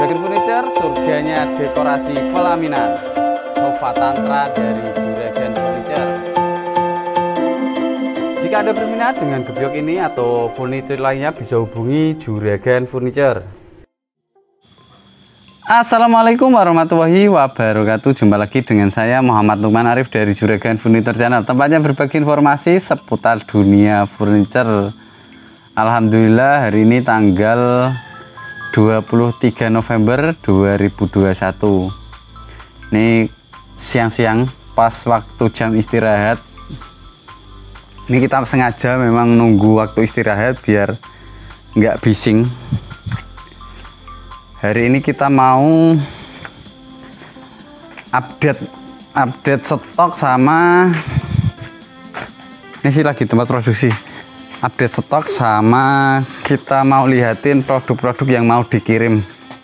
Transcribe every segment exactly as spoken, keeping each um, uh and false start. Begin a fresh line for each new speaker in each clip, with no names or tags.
Juragan Furniture, surganya dekorasi pelaminan. Sofa tantra dari Juragan Furniture. Jika Anda berminat dengan gebyok ini atau furniture lainnya, bisa hubungi Juragan Furniture. Assalamualaikum warahmatullahi wabarakatuh. Jumpa lagi dengan saya Muhammad Lukman Arif dari Juragan Furniture Channel. Tempatnya berbagi informasi seputar dunia furniture. Alhamdulillah hari ini tanggal dua puluh tiga November dua ribu dua puluh satu. Ini siang-siang pas waktu jam istirahat. Ini kita sengaja memang nunggu waktu istirahat biar nggak bising. Hari ini kita mau update update stok sama ini sih lagi tempat produksi. Update stok sama kita mau lihatin produk-produk yang mau dikirim.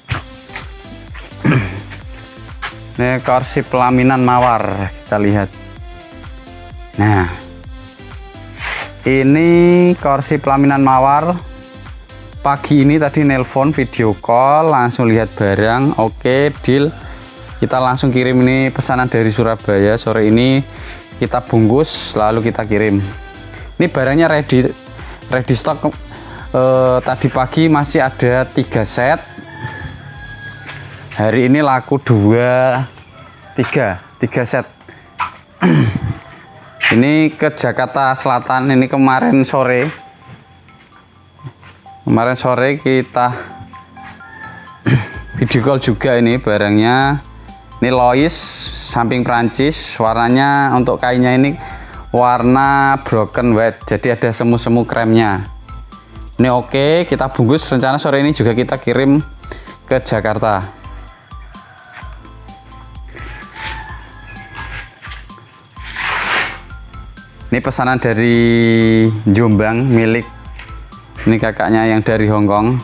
Ini kursi pelaminan mawar, kita lihat. Nah, ini kursi pelaminan mawar. Pagi ini tadi nelpon video call, langsung lihat barang. Oke, deal. Kita langsung kirim ini pesanan dari Surabaya. Sore ini kita bungkus lalu kita kirim. Ini barangnya ready, ready stock. Eh, tadi pagi masih ada tiga set. Hari ini laku dua, tiga, tiga set. Ini ke Jakarta Selatan. Ini kemarin sore. Kemarin sore kita video call juga ini barangnya. Ini Lois samping Prancis. Warnanya untuk kainnya ini warna broken white, jadi ada semu-semu kremnya. Ini oke, kita bungkus. Rencana sore ini juga kita kirim ke Jakarta. Ini pesanan dari Jombang, milik ini kakaknya yang dari Hongkong.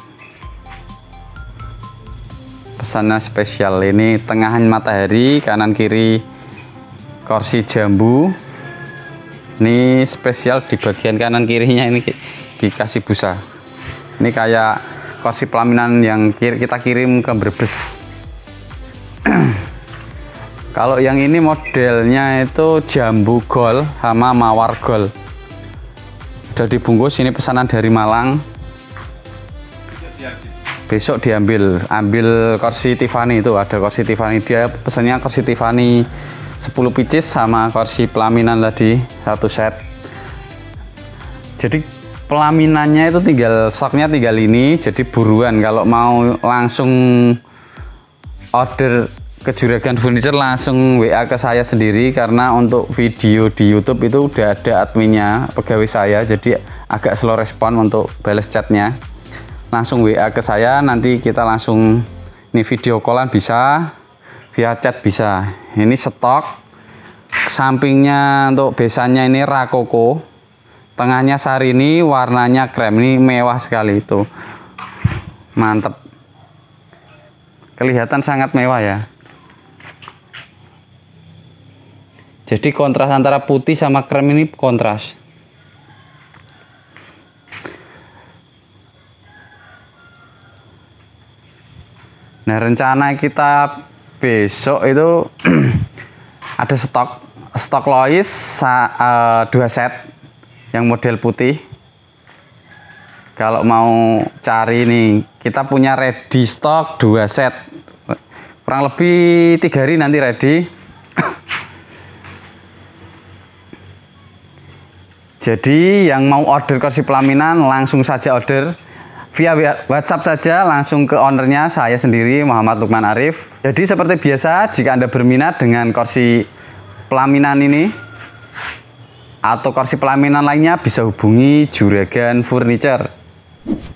Pesannya spesial. Ini tengahan matahari, kanan kiri kursi jambu. Ini spesial di bagian kanan kirinya ini dikasih busa. Ini kayak kursi pelaminan yang kita kirim ke Brebes. Kalau yang ini modelnya itu jambu gold sama mawar gold. Udah dibungkus. Ini pesanan dari Malang. Besok diambil. Ambil kursi Tiffany itu, ada kursi Tiffany. Dia pesannya kursi Tiffany sepuluh pieces sama kursi pelaminan tadi satu set. Jadi pelaminannya itu tinggal stoknya tinggal ini, jadi buruan kalau mau langsung order ke Juragan Furniture langsung W A ke saya sendiri, karena untuk video di YouTube itu udah ada adminnya, pegawai saya, jadi agak slow respon untuk balas chatnya. Langsung W A ke saya, nanti kita langsung ini video callan bisa, via chat bisa. Ini stok. Sampingnya untuk besannya ini Rakoko. Tengahnya Sarini, warnanya krem. Ini mewah sekali itu. Mantap. Kelihatan sangat mewah ya. Jadi kontras antara putih sama krem ini kontras. Nah, rencana kita besok itu ada stok stok Lois uh, dua set yang model putih. Kalau mau cari nih, kita punya ready stock dua set, kurang lebih tiga hari nanti ready. Jadi yang mau order kursi pelaminan langsung saja order via WhatsApp saja, langsung ke ownernya, saya sendiri Muhammad Lukman Arif. Jadi seperti biasa, jika Anda berminat dengan kursi pelaminan ini atau kursi pelaminan lainnya, bisa hubungi Juragan Furniture.